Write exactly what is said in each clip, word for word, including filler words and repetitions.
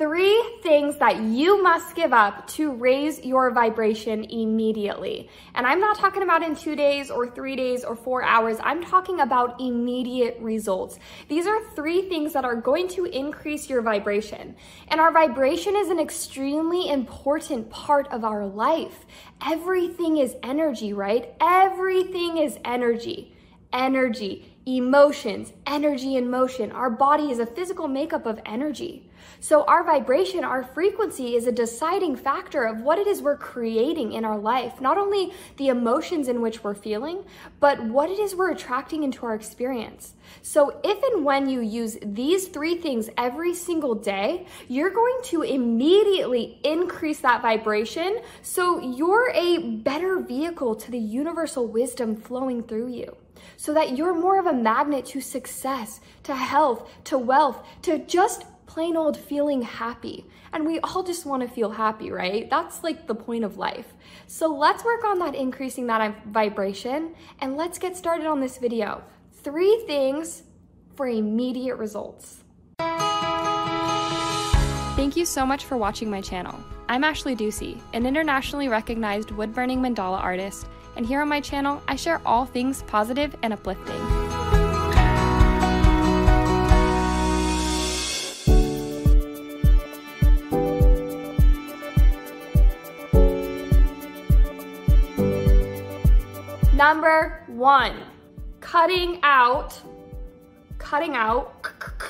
Three things that you must give up to raise your vibration immediately. And I'm not talking about in two days or three days or four hours. I'm talking about immediate results. These are three things that are going to increase your vibration. And our vibration is an extremely important part of our life. Everything is energy, right? Everything is energy. Energy, emotions, energy and motion. Our body is a physical makeup of energy. So our vibration, our frequency is a deciding factor of what it is we're creating in our life. Not only the emotions in which we're feeling, but what it is we're attracting into our experience. So if and when you use these three things every single day, you're going to immediately increase that vibration. So you're a better vehicle to the universal wisdom flowing through you. So that you're more of a magnet to success, to health, to wealth, to just plain old feeling happy. And we all just want to feel happy, right? That's like the point of life. So let's work on that, increasing that vibration, and let's get started on this video. Three things for immediate results. Thank you so much for watching my channel. I'm Ashley Ducey, an internationally recognized wood-burning mandala artist, and here on my channel, I share all things positive and uplifting. Number one, cutting out, cutting out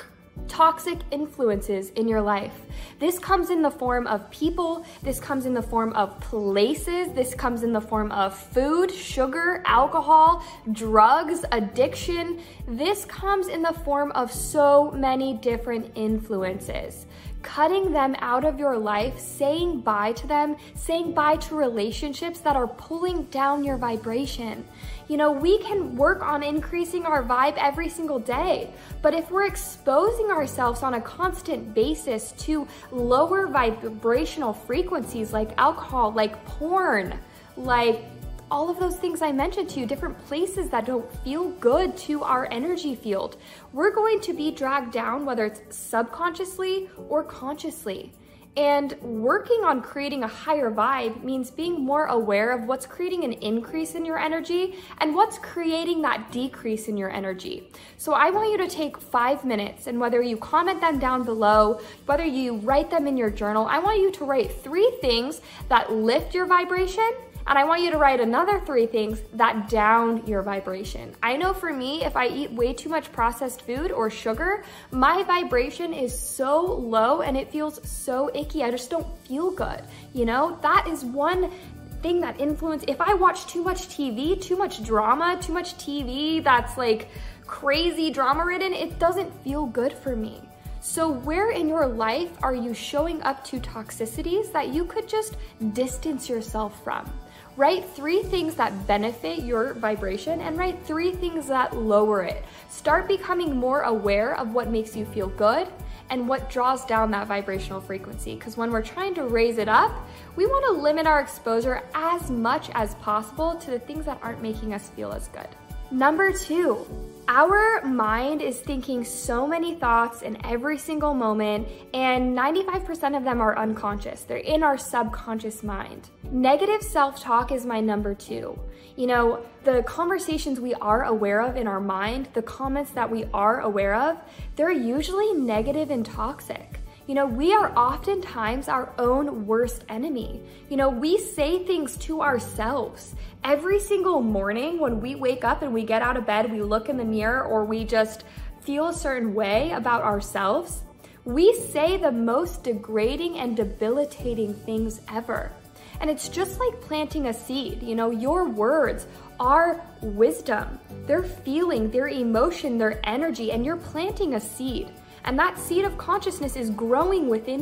toxic influences in your life. This comes in the form of people, this comes in the form of places, this comes in the form of food, sugar, alcohol, drugs, addiction. This comes in the form of so many different influences. Cutting them out of your life, saying bye to them, saying bye to relationships that are pulling down your vibration. You know, we can work on increasing our vibe every single day, but if we're exposing ourselves on a constant basis to lower vibrational frequencies like alcohol, like porn, like all of those things I mentioned to you, different places that don't feel good to our energy field, we're going to be dragged down, whether it's subconsciously or consciously. And working on creating a higher vibe means being more aware of what's creating an increase in your energy and what's creating that decrease in your energy. So I want you to take five minutes, and whether you comment them down below, whether you write them in your journal, I want you to write three things that lift your vibration, and I want you to write another three things that down your vibration. I know for me, if I eat way too much processed food or sugar, my vibration is so low and it feels so icky. I just don't feel good. You know, that is one thing that influences. If I watch too much T V, too much drama, too much T V that's like crazy drama ridden, it doesn't feel good for me. So where in your life are you showing up to toxicities that you could just distance yourself from? Write three things that benefit your vibration and write three things that lower it. Start becoming more aware of what makes you feel good and what draws down that vibrational frequency. Because when we're trying to raise it up, we want to limit our exposure as much as possible to the things that aren't making us feel as good. Number two, our mind is thinking so many thoughts in every single moment, and ninety-five percent of them are unconscious. They're in our subconscious mind. Negative self-talk is my number two. You know, the conversations we are aware of in our mind, the comments that we are aware of, they're usually negative and toxic. You know, we are oftentimes our own worst enemy. You know, we say things to ourselves. Every single morning when we wake up and we get out of bed, we look in the mirror or we just feel a certain way about ourselves, we say the most degrading and debilitating things ever. And it's just like planting a seed. You know, your words are wisdom. They're feeling, their emotion, their energy, and you're planting a seed. And that seed of consciousness is growing within you.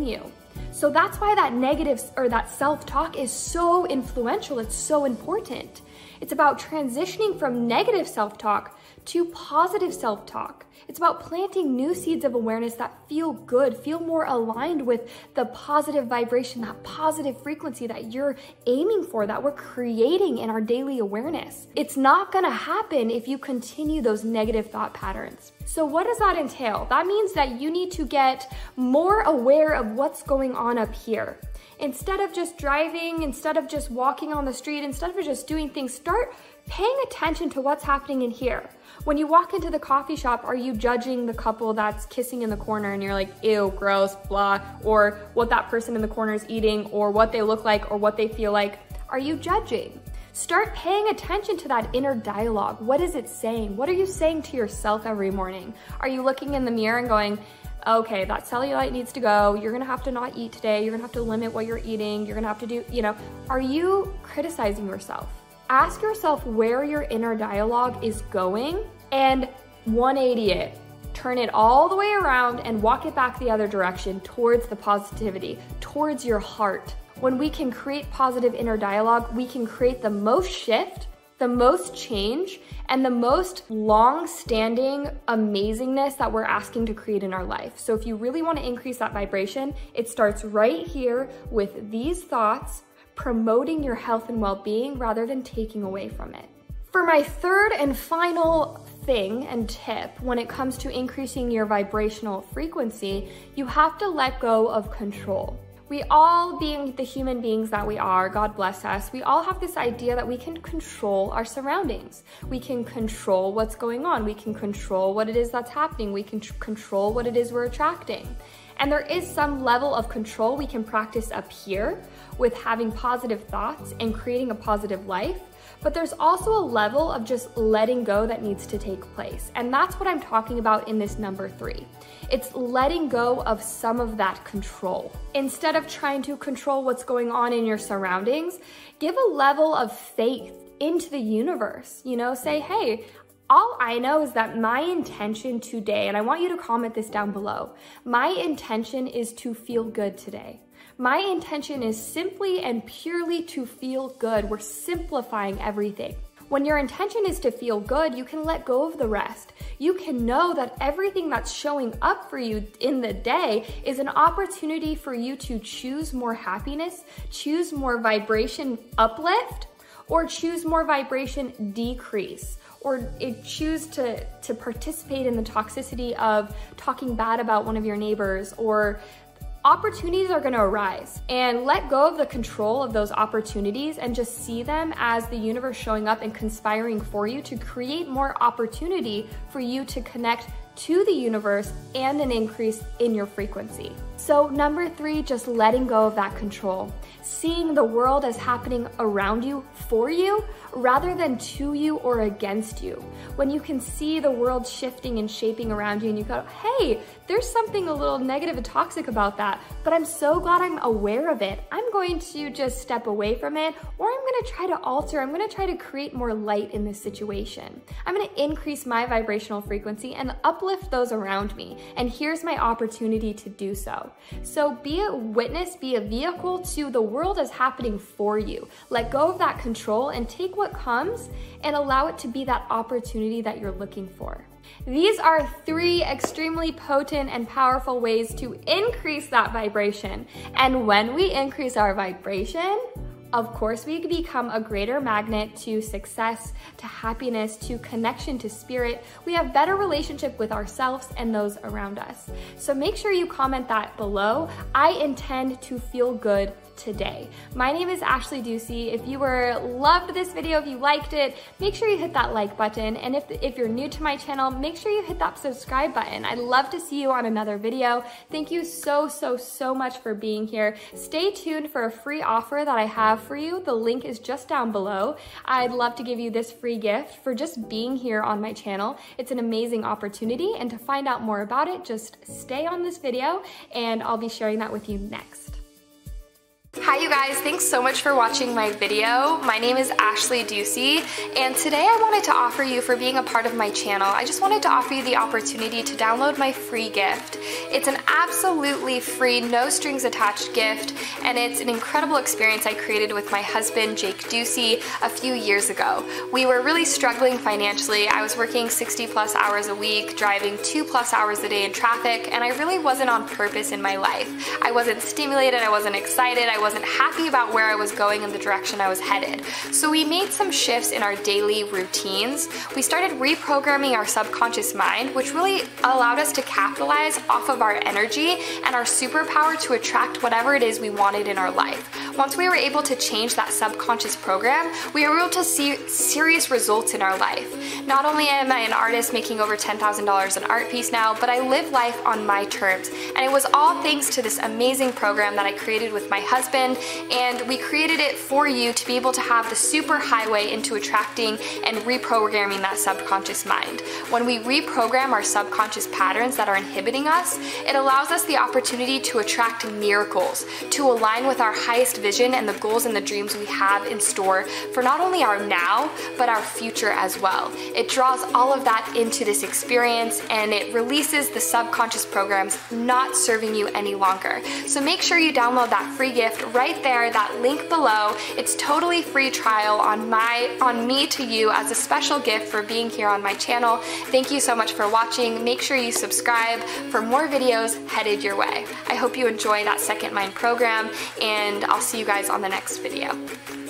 So that's why that negative or that self-talk is so influential. It's so important. It's about transitioning from negative self-talk to positive self-talk. It's about planting new seeds of awareness that feel good, feel more aligned with the positive vibration, that positive frequency that you're aiming for, that we're creating in our daily awareness. It's not gonna happen if you continue those negative thought patterns. So what does that entail? That means that you need to get more aware of what's going on up here. Instead of just driving, instead of just walking on the street, instead of just doing things, start paying attention to what's happening in here. When you walk into the coffee shop, are you judging the couple that's kissing in the corner and you're like, ew, gross, blah, or what that person in the corner is eating, or what they look like, or what they feel like? Are you judging? Start paying attention to that inner dialogue. What is it saying? What are you saying to yourself every morning? Are you looking in the mirror and going, okay, that cellulite needs to go. You're gonna have to not eat today. You're gonna have to limit what you're eating. You're gonna have to do, you know, are you criticizing yourself? Ask yourself where your inner dialogue is going and one eighty it. Turn it all the way around and walk it back the other direction towards the positivity, towards your heart. When we can create positive inner dialogue, we can create the most shift, the most change, and the most long-standing amazingness that we're asking to create in our life. So if you really want to increase that vibration, it starts right here with these thoughts, promoting your health and well-being rather than taking away from it. For my third and final thing and tip when it comes to increasing your vibrational frequency, you have to let go of control. We all, being the human beings that we are, God bless us, we all have this idea that we can control our surroundings. We can control what's going on. We can control what it is that's happening. We can control what it is we're attracting. And there is some level of control we can practice up here with having positive thoughts and creating a positive life. But there's also a level of just letting go that needs to take place. And that's what I'm talking about in this number three. It's letting go of some of that control. Instead of trying to control what's going on in your surroundings, give a level of faith into the universe. You know, say, hey, all I know is that my intention today, and I want you to comment this down below, my intention is to feel good today. My intention is simply and purely to feel good. We're simplifying everything. When your intention is to feel good, you can let go of the rest. You can know that everything that's showing up for you in the day is an opportunity for you to choose more happiness, choose more vibration uplift, or choose more vibration decrease, or choose to, to participate in the toxicity of talking bad about one of your neighbors, or opportunities are gonna arise. And let go of the control of those opportunities and just see them as the universe showing up and conspiring for you to create more opportunity for you to connect to the universe and an increase in your frequency. So number three, just letting go of that control. Seeing the world as happening around you for you rather than to you or against you. When you can see the world shifting and shaping around you and you go, hey, there's something a little negative and toxic about that, but I'm so glad I'm aware of it. I'm going to just step away from it, or I'm gonna try to alter, I'm gonna try to create more light in this situation. I'm gonna increase my vibrational frequency and uplift those around me. And here's my opportunity to do so. So be a witness, be a vehicle to the world as happening for you. Let go of that control and take what comes and allow it to be that opportunity that you're looking for. These are three extremely potent and powerful ways to increase that vibration. And when we increase our vibration, of course, we become a greater magnet to success, to happiness, to connection to spirit. We have better relationship with ourselves and those around us. So make sure you comment that below. I intend to feel good today. My name is Ashley Ducey. If you were loved this video, if you liked it, make sure you hit that like button. And if, if you're new to my channel, make sure you hit that subscribe button. I'd love to see you on another video. Thank you so, so, so much for being here. Stay tuned for a free offer that I have for you. The link is just down below. I'd love to give you this free gift for just being here on my channel. It's an amazing opportunity. And to find out more about it, just stay on this video and I'll be sharing that with you next. Hi you guys, thanks so much for watching my video. My name is Ashley Ducey, and today I wanted to offer you, for being a part of my channel, I just wanted to offer you the opportunity to download my free gift. It's an absolutely free, no strings attached gift, and it's an incredible experience I created with my husband, Jake Ducey, a few years ago. We were really struggling financially. I was working sixty plus hours a week, driving two plus hours a day in traffic, and I really wasn't on purpose in my life. I wasn't stimulated, I wasn't excited, I wasn't happy about where I was going and the direction I was headed. So we made some shifts in our daily routines. We started reprogramming our subconscious mind, which really allowed us to capitalize off of our energy and our superpower to attract whatever it is we wanted in our life. Once we were able to change that subconscious program, we were able to see serious results in our life. Not only am I an artist making over ten thousand dollars an art piece now, but I live life on my terms. And it was all thanks to this amazing program that I created with my husband, and we created it for you to be able to have the super highway into attracting and reprogramming that subconscious mind. When we reprogram our subconscious patterns that are inhibiting us, it allows us the opportunity to attract miracles, to align with our highest vision and the goals and the dreams we have in store for not only our now, but our future as well. It draws all of that into this experience, and it releases the subconscious programs not serving you any longer. So make sure you download that free gift right there, that link below. It's totally free trial on my on me to you as a special gift for being here on my channel. Thank you so much for watching. Make sure you subscribe for more videos headed your way. I hope you enjoy that Second Mind program, and I'll see you guys on the next video.